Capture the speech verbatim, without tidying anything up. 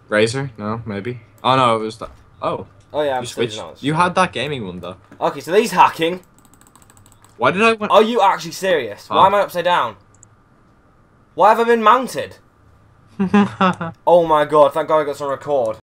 Razer? No, maybe. Oh no, it was that. Oh, Oh yeah, I'm you still switched. using that. You had that gaming one though. Okay, so these hacking. Why did I want? Are you actually serious? Huh? Why am I upside down? Why have I been mounted? Oh my god, thank god I got some record.